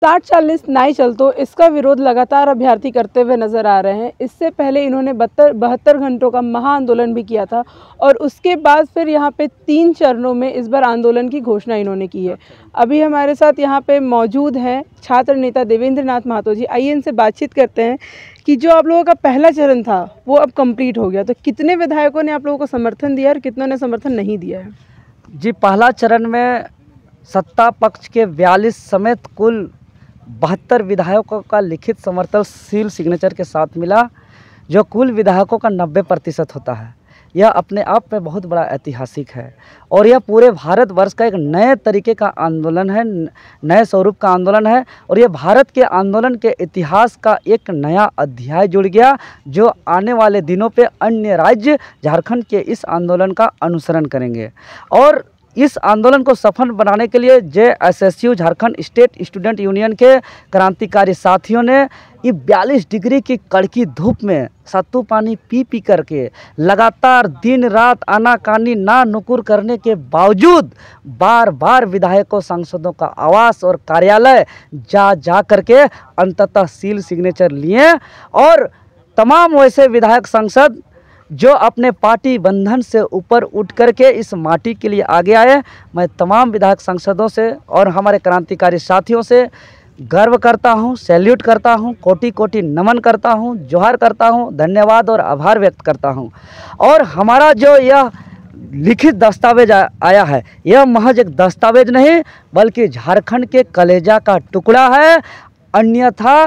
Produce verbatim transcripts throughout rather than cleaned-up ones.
साठ चालीस नाई चलतो इसका विरोध लगातार अभ्यर्थी करते हुए नजर आ रहे हैं। इससे पहले इन्होंने बहत्तर बहत्तर घंटों का महा आंदोलन भी किया था और उसके बाद फिर यहाँ पे तीन चरणों में इस बार आंदोलन की घोषणा इन्होंने की है। अभी हमारे साथ यहाँ पे मौजूद हैं छात्र नेता देवेंद्र नाथ महतो जी। आइए इनसे बातचीत करते हैं कि जो आप लोगों का पहला चरण था वो अब कंप्लीट हो गया, तो कितने विधायकों ने आप लोगों को समर्थन दिया और कितनों ने समर्थन नहीं दिया है? जी, पहला चरण में सत्ता पक्ष के बयालीस समेत कुल बहत्तर विधायकों का लिखित समर्थन सील सिग्नेचर के साथ मिला, जो कुल विधायकों का नब्बे प्रतिशत होता है। यह अपने आप में बहुत बड़ा ऐतिहासिक है और यह पूरे भारतवर्ष का एक नए तरीके का आंदोलन है, नए स्वरूप का आंदोलन है और यह भारत के आंदोलन के इतिहास का एक नया अध्याय जुड़ गया, जो आने वाले दिनों पे अन्य राज्य झारखंड के इस आंदोलन का अनुसरण करेंगे। और इस आंदोलन को सफल बनाने के लिए J S S U Jharkhand state student union के क्रांतिकारी साथियों ने ये बयालीस डिग्री की कड़की धूप में सत्तू पानी पी पी करके लगातार दिन रात आनाकानी ना नुकुर करने के बावजूद बार बार विधायकों सांसदों का आवास और कार्यालय जा जा करके अंततः सील सिग्नेचर लिए। और तमाम वैसे विधायक सांसद जो अपने पार्टी बंधन से ऊपर उठ करके इस माटी के लिए आगे आए, मैं तमाम विधायक सांसदों से और हमारे क्रांतिकारी साथियों से गर्व करता हूं, सैल्यूट करता हूं, कोटि कोटि नमन करता हूं, जोहार करता हूं, धन्यवाद और आभार व्यक्त करता हूं। और हमारा जो यह लिखित दस्तावेज आया है, यह महज एक दस्तावेज नहीं बल्कि झारखंड के कलेजा का टुकड़ा है, अन्यथा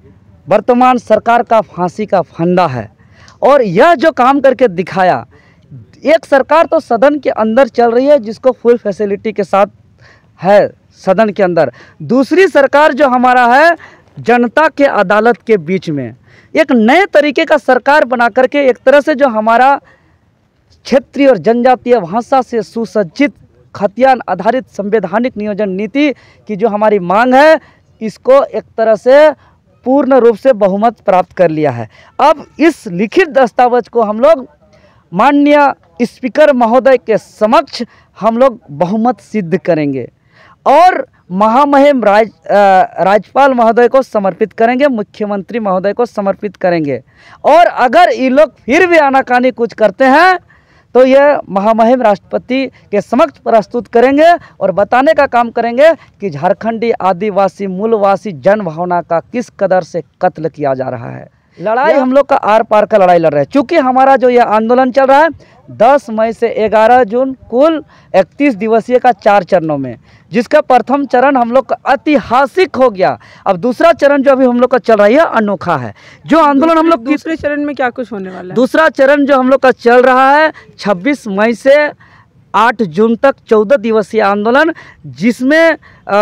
वर्तमान सरकार का फांसी का फंदा है। और यह जो काम करके दिखाया, एक सरकार तो सदन के अंदर चल रही है जिसको फुल फैसिलिटी के साथ है सदन के अंदर, दूसरी सरकार जो हमारा है जनता के अदालत के बीच में एक नए तरीके का सरकार बना करके एक तरह से जो हमारा क्षेत्रीय और जनजातीय भाषा से सुसज्जित खतियान आधारित संवैधानिक नियोजन नीति की जो हमारी मांग है, इसको एक तरह से पूर्ण रूप से बहुमत प्राप्त कर लिया है। अब इस लिखित दस्तावेज को हम लोग माननीय स्पीकर महोदय के समक्ष हम लोग बहुमत सिद्ध करेंगे और महामहिम राज राज्यपाल महोदय को समर्पित करेंगे, मुख्यमंत्री महोदय को समर्पित करेंगे। और अगर ये लोग फिर भी आनाकानी कुछ करते हैं तो यह महामहिम राष्ट्रपति के समक्ष प्रस्तुत करेंगे और बताने का काम करेंगे कि झारखंडी आदिवासी मूलवासी जन भावना का किस कदर से कत्ल किया जा रहा है। लड़ाई हम लोग का आर पार का लड़ाई लड़ रहे हैं। चूँकि हमारा जो यह आंदोलन चल रहा है दस मई से ग्यारह जून कुल इकतीस दिवसीय का चार चरणों में, जिसका प्रथम चरण हम लोग का ऐतिहासिक हो गया। अब दूसरा चरण जो अभी हम लोग का चल रहा है अनोखा है। जो आंदोलन हम लोग दूसरे चरण में क्या कुछ होने वाला है? दूसरा चरण जो हम लोग का चल रहा है छब्बीस मई से आठ जून तक चौदह दिवसीय आंदोलन, जिसमें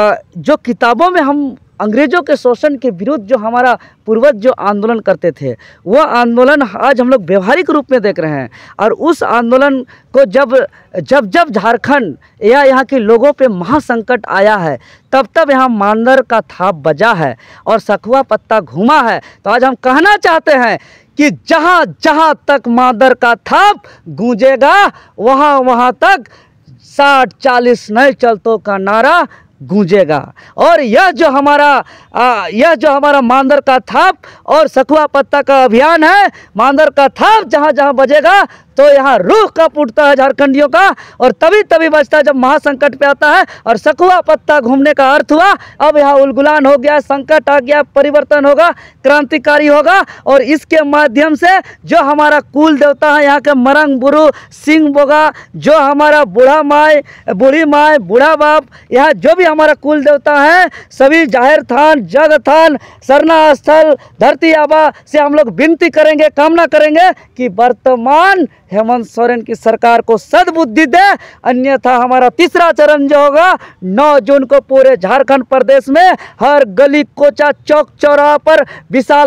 जो किताबों में हम अंग्रेजों के शोषण के विरुद्ध जो हमारा पूर्वज जो आंदोलन करते थे वह आंदोलन आज हम लोग व्यवहारिक रूप में देख रहे हैं। और उस आंदोलन को जब जब जब झारखंड या यहाँ के लोगों पे महासंकट आया है तब तब यहाँ मांदर का थाप बजा है और सखुआ पत्ता घूमा है। तो आज हम कहना चाहते हैं कि जहाँ जहाँ तक मांदर का थाप गूंजेगा वहाँ वहाँ तक साठ चालीस नए चलतों का नारा गूंजेगा। और यह जो हमारा आ, यह जो हमारा मांदर का थाप और सखुआ पत्ता का अभियान है, मांदर का थाप जहाँ जहाँ बजेगा तो यहाँ रूह का फूटता है झारखंडियों का, और तभी तभी बचता है जब महासंकट पे आता है। और सखुआ पत्ता घूमने का अर्थ हुआ अब यहाँ उलगुलान हो गया, संकट आ गया, परिवर्तन होगा, क्रांतिकारी होगा। और इसके माध्यम से जो हमारा कुल देवता है यहाँ के मरंग बुरु सिंह बोगा, जो हमारा बूढ़ा माए बूढ़ी माए बूढ़ा बाप, यहाँ जो भी हमारा कुल देवता है, सभी जाहिर थान जग थान सरना स्थल धरती आबा से हम लोग विनती करेंगे, कामना करेंगे कि वर्तमान हेमंत सोरेन की सरकार को सद्बुद्धि दे, अन्यथा हमारा तीसरा चरण जो होगा नौ जून को पूरे झारखंड प्रदेश में हर गली कोचा चौक चौराहा पर विशाल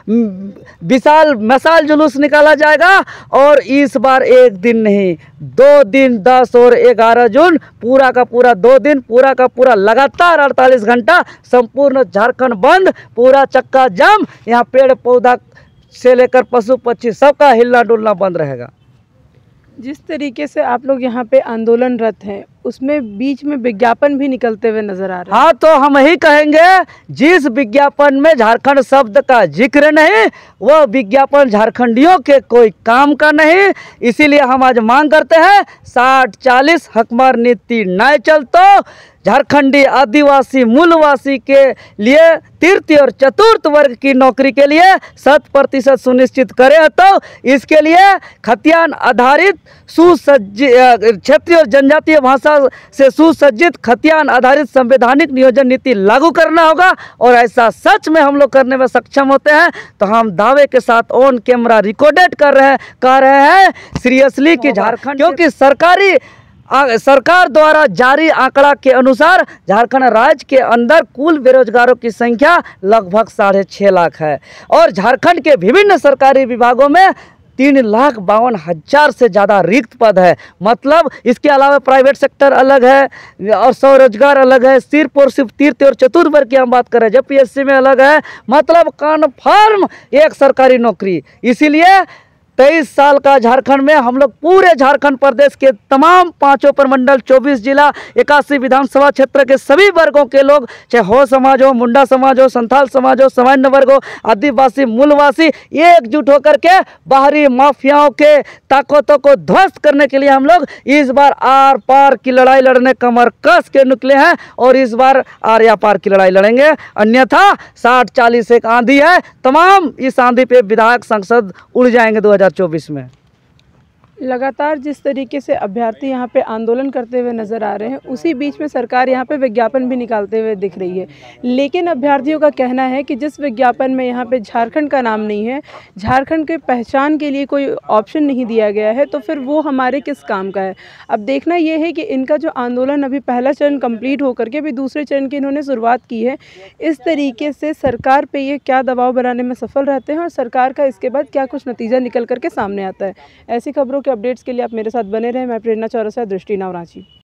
विशाल मशाल जुलूस निकाला जाएगा। और इस बार एक दिन नहीं, दो दिन दस और ग्यारह जून पूरा का पूरा दो दिन पूरा का पूरा लगातार अड़तालीस घंटा संपूर्ण झारखंड बंद, पूरा चक्का जाम, यहाँ पेड़ पौधा से लेकर पशु पक्षी सबका हिलना डुलना बंद रहेगा। जिस तरीके से आप लोग यहाँ पे आंदोलनरत हैं उसमें बीच में विज्ञापन भी निकलते हुए नजर आ रहे हैं। हाँ, तो हम ही कहेंगे जिस विज्ञापन में झारखंड शब्द का जिक्र नहीं, वह विज्ञापन झारखंडियों के कोई काम का नहीं। इसीलिए हम आज मांग करते हैं साठ चालीस हकमर नीति नहीं चलतो झारखंडी आदिवासी मूलवासी के लिए तृतीय और चतुर्थ वर्ग की नौकरी के लिए शत प्रतिशत सुनिश्चित करें। तो इसके लिए खतियान आधारित सुसज्जित क्षेत्रीय और जनजातीय भाषा से सुसज्जित खतियान आधारित संवैधानिक नियोजन नीति लागू करना होगा। और ऐसा सच में हम लोग करने में सक्षम होते हैं तो हम दावे के साथ ऑन कैमरा रिकॉर्डेड कर रहे हैं कह रहे हैं सीरियसली कि झारखंड, क्योंकि सरकारी आ, सरकार द्वारा जारी आंकड़ा के अनुसार झारखंड राज्य के अंदर कुल बेरोजगारों की संख्या लगभग साढ़े छः लाख है और झारखंड के विभिन्न सरकारी विभागों में तीन लाख बावन हज़ार से ज़्यादा रिक्त पद है। मतलब इसके अलावा प्राइवेट सेक्टर अलग है और स्वरोजगार अलग है। सिर्फ और सिर्फ तृतीय और चतुर्थ वर्ग की हम बात करें जब पीएससी में अलग है, मतलब कन्फर्म एक सरकारी नौकरी। इसीलिए तेईस साल का झारखंड में हम लोग पूरे झारखंड प्रदेश के तमाम पांचों प्रमंडल, चौबीस जिला, इक्यासी विधानसभा क्षेत्र के सभी वर्गों के लोग, चाहे हो समाज हो, मुंडा समाज हो, संथाल समाज हो, सामान्य वर्ग हो, आदिवासी मूलवासी, एकजुट होकर के बाहरी माफियाओं के ताकतों को ध्वस्त करने के लिए हम लोग इस बार आर पार की लड़ाई लड़ने कमर कस के निकले हैं और इस बार आर्या पार की लड़ाई लड़ेंगे। अन्यथा साठ चालीस एक आंधी है, तमाम इस आंधी पे विधायक सांसद उड़ जाएंगे दो हजार चौबीस में। लगातार जिस तरीके से अभ्यर्थी यहाँ पे आंदोलन करते हुए नज़र आ रहे हैं, उसी बीच में सरकार यहाँ पे विज्ञापन भी निकालते हुए दिख रही है। लेकिन अभ्यर्थियों का कहना है कि जिस विज्ञापन में यहाँ पे झारखंड का नाम नहीं है, झारखंड के पहचान के लिए कोई ऑप्शन नहीं दिया गया है, तो फिर वो हमारे किस काम का है। अब देखना ये है कि इनका जो आंदोलन अभी पहला चरण कम्प्लीट होकर के अभी दूसरे चरण की इन्होंने शुरुआत की है, इस तरीके से सरकार पर ये क्या दबाव बनाने में सफल रहते हैं और सरकार का इसके बाद क्या कुछ नतीजा निकल करके सामने आता है। ऐसी खबरों के अपडेट्स के लिए आप मेरे साथ बने रहें। मैं प्रेरणा चौरसिया, दृष्टि नाव, रांची।